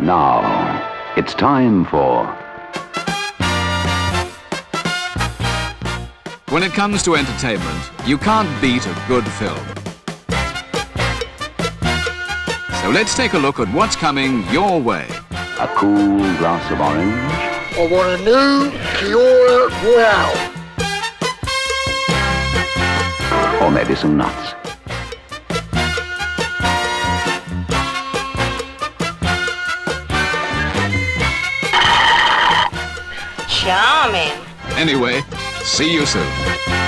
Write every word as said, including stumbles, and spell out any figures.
Now, it's time for... When it comes to entertainment, you can't beat a good film. So let's take a look at what's coming your way. A cool glass of orange. I want a new Kia-Ora wow. Or maybe some nuts. Charming. Anyway, see you soon.